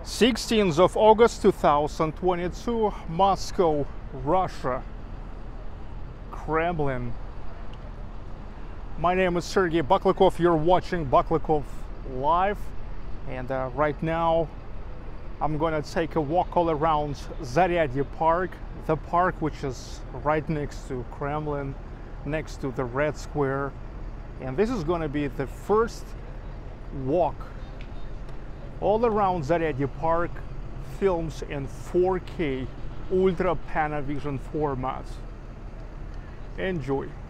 16th of August 2022, Moscow, Russia, Kremlin. My name is Sergey Baklykov. You're watching Baklykov Live, and right now I'm gonna take a walk all around Zaryadie Park, the park which is right next to Kremlin, next to the Red Square. And this is gonna be the first walk all around Zaryadie Park, films in 4K Ultra Panavision format. Enjoy.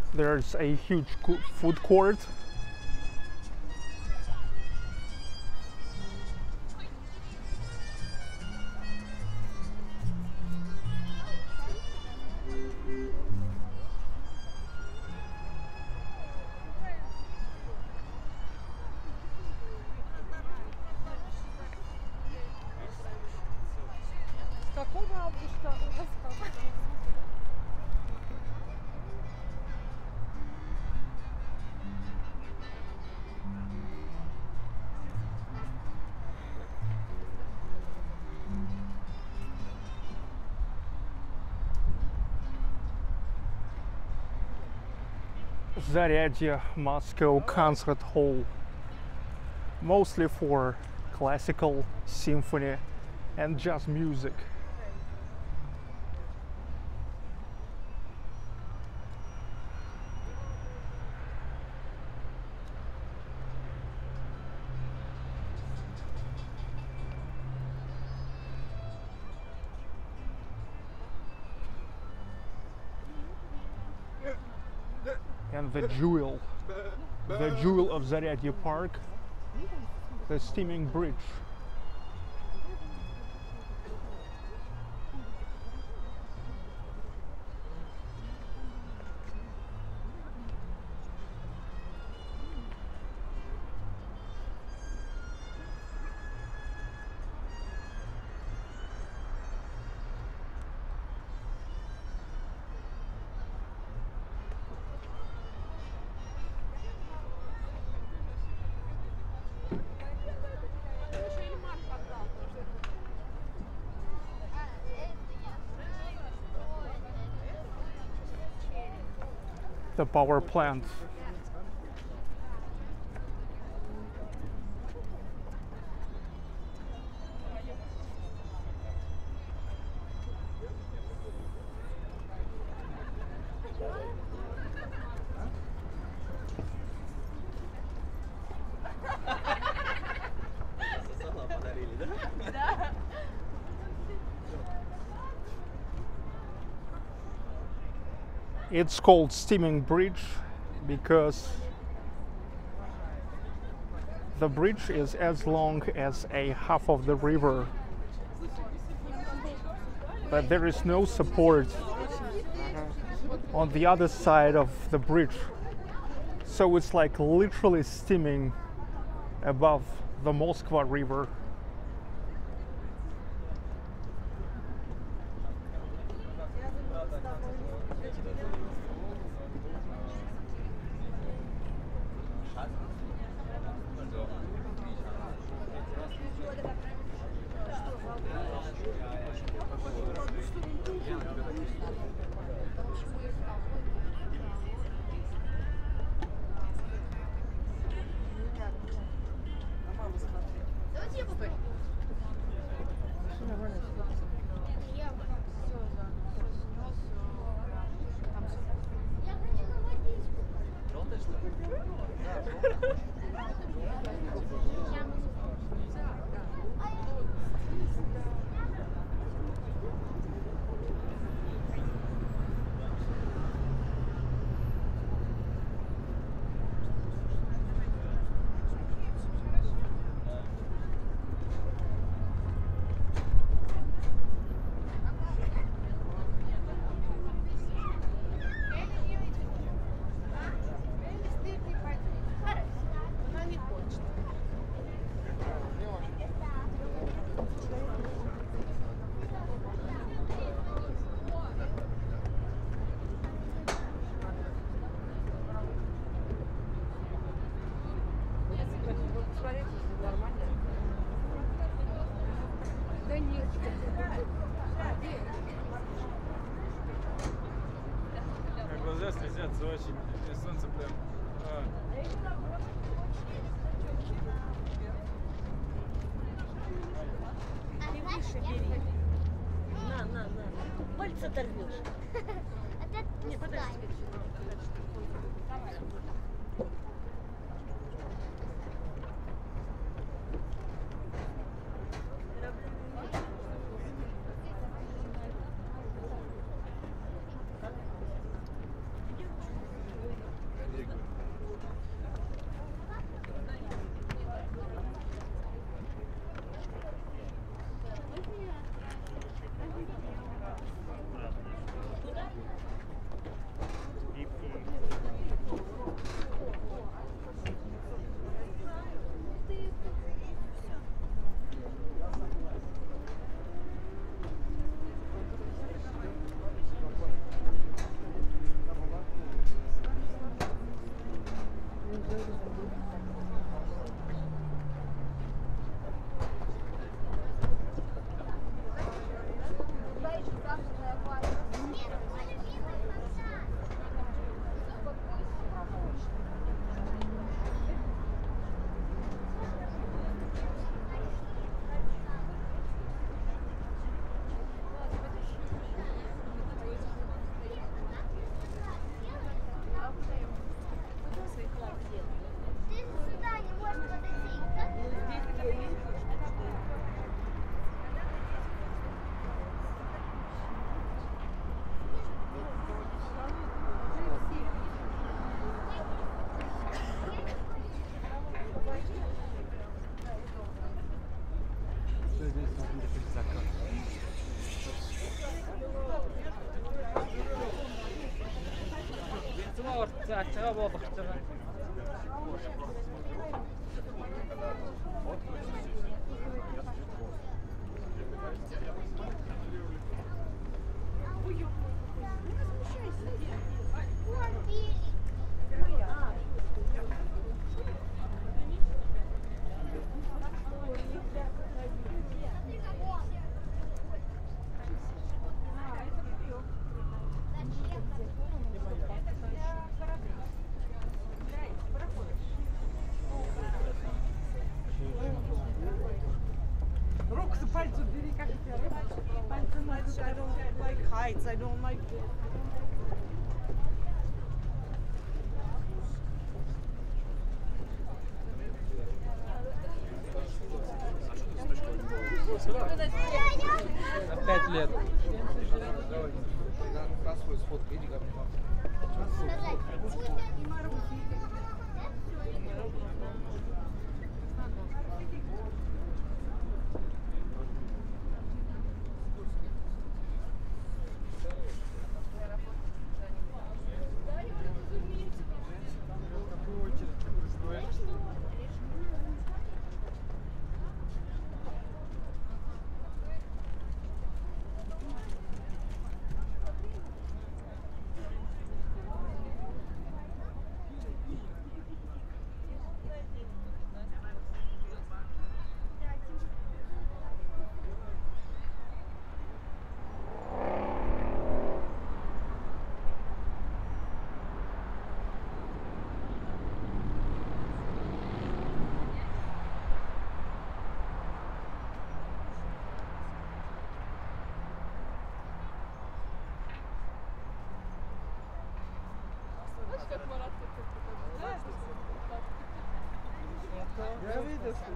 There's a huge food court. Zaryadie Moscow Concert Hall, mostly for classical, symphony and jazz music. And the jewel of Zaryadie Park, the steaming bridge. The power plant. It's called steaming bridge because the bridge is as long as a half of the river, but there is no support on the other side of the bridge, so it's like literally steaming above the Moskva river. Глаза слезятся очень, и солнце прям. Ты выше бери. На. Пальцы оторвешь. Не, подожди. I don't like heights. I don't like. Пять лет. Я видел, что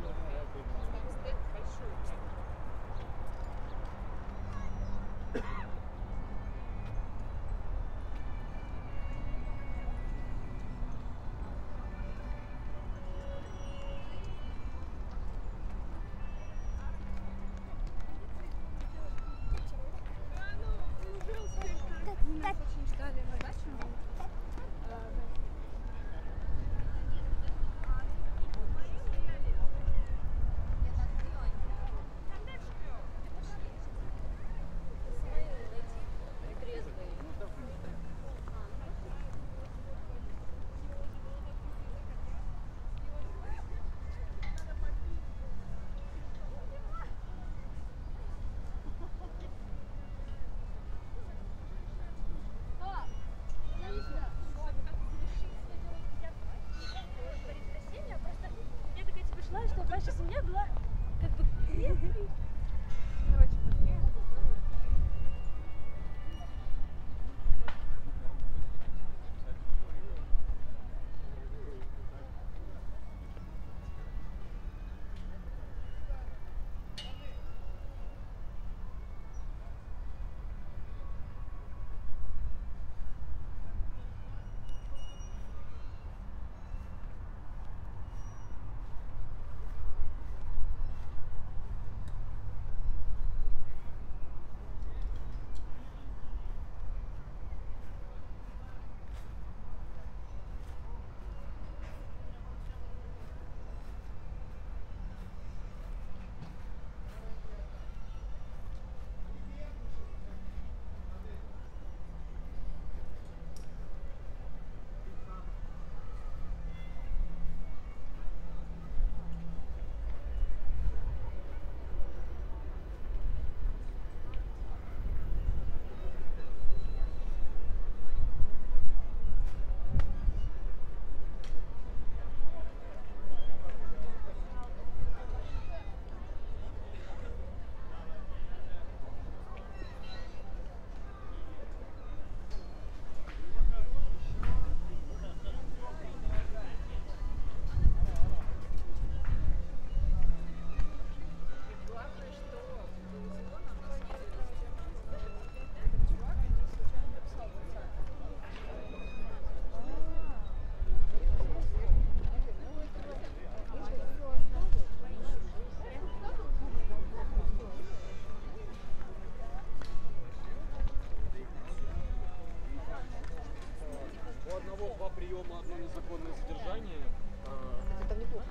дома одно незаконное содержание. Это неплохо.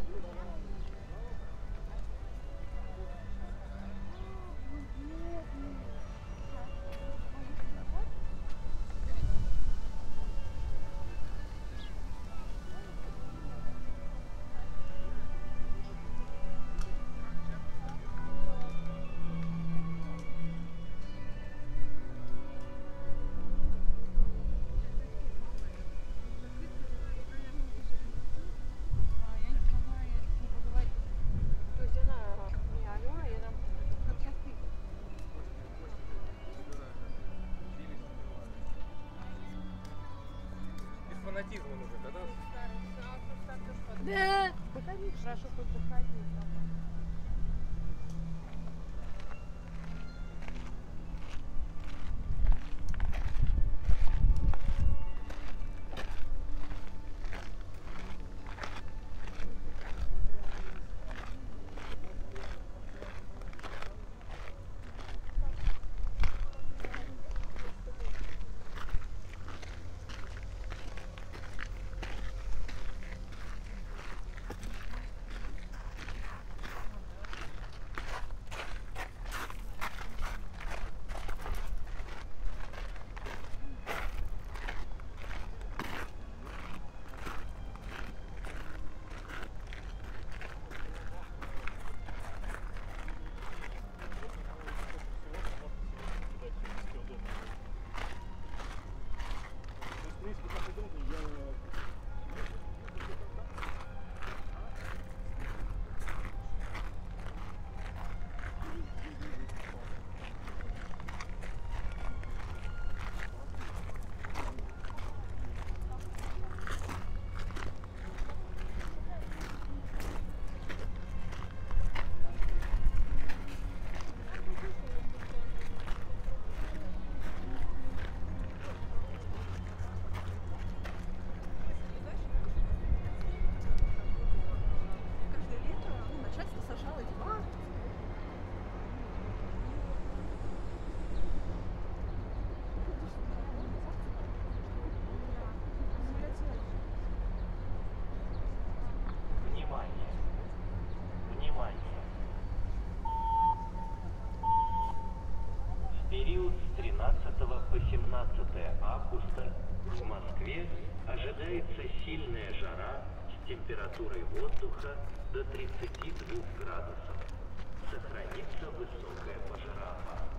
Фанатизма нужен, да? Да. Хорошо, хоть бухать не там. период с 13 по 17 августа в Москве ожидается сильная жара с температурой воздуха до 32 градусов. Сохранится высокая пожароопасность.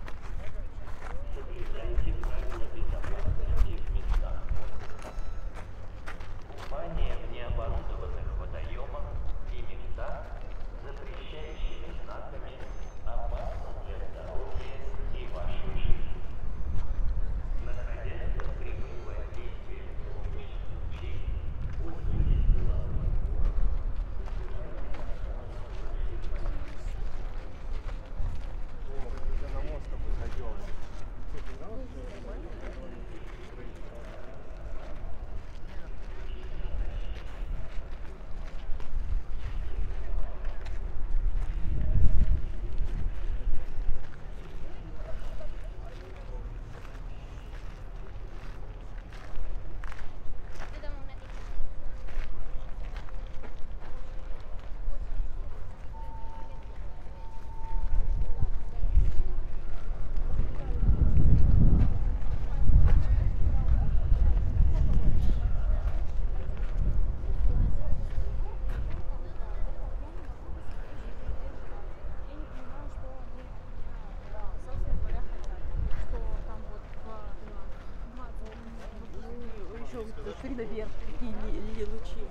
Соблюдайте правила безопасности в местах отдыха. Купание в необорудованных водоемах и местах, запрещающими знаками, опасно для здоровья и вашей жизни. Находясь под прямым воздействием солнечных лучей, пользуйтесь головой. На мост пойдем. Смотри наверх, какие лучи.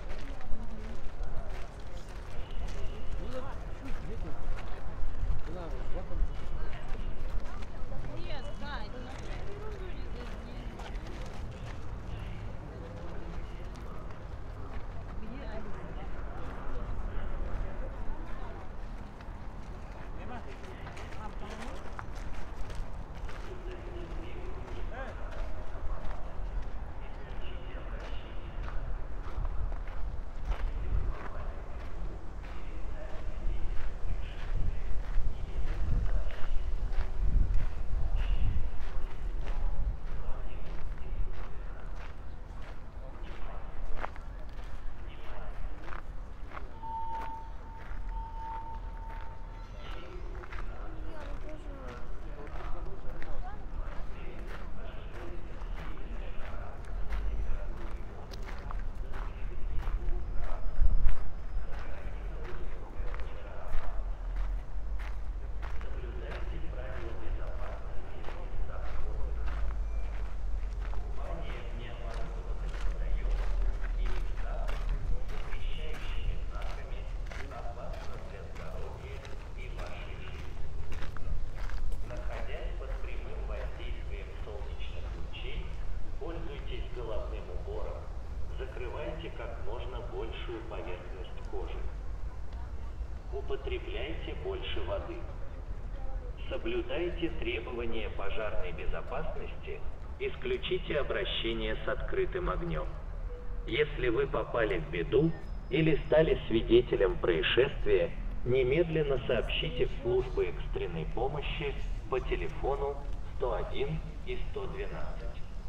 большую поверхность кожи. Употребляйте больше воды. Соблюдайте требования пожарной безопасности, исключите обращение с открытым огнем. Если вы попали в беду или стали свидетелем происшествия, немедленно сообщите в службы экстренной помощи по телефону 101 и 112.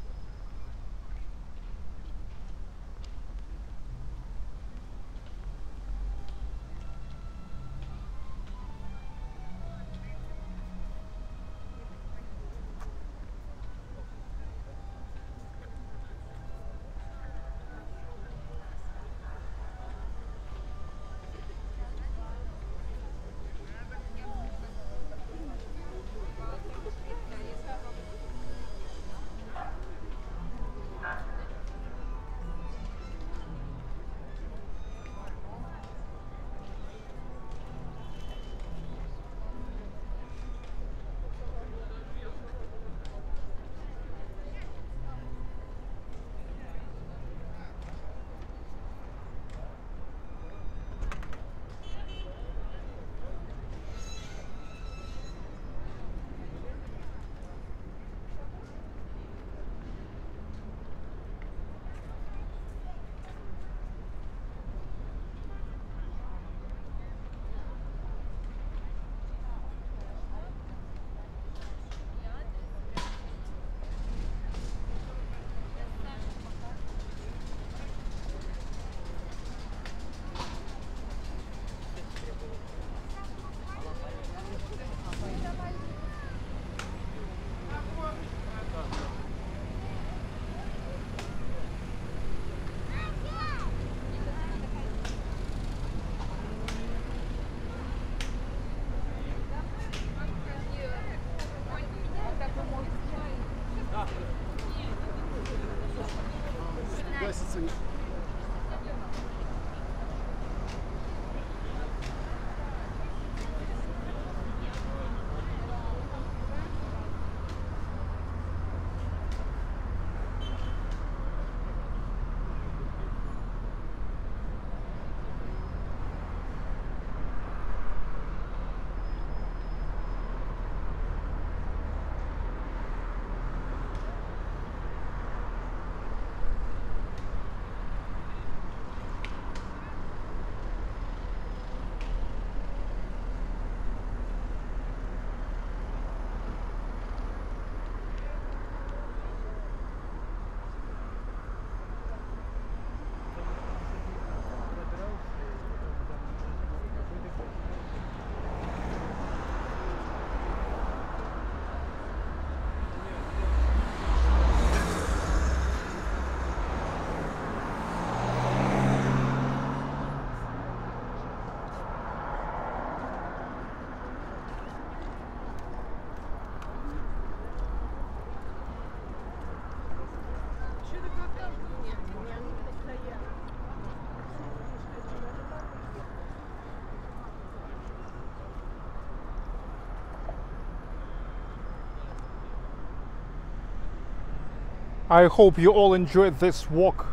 I hope you all enjoyed this walk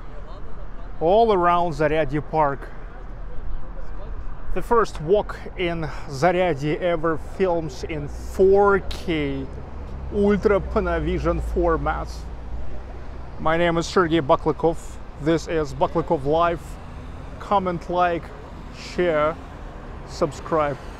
all around Zaryadie Park. The first walk in Zaryadie ever films in 4K Ultra Panavision formats. My name is Sergey Baklakov. This is Baklakov Live. Comment, like, share, subscribe.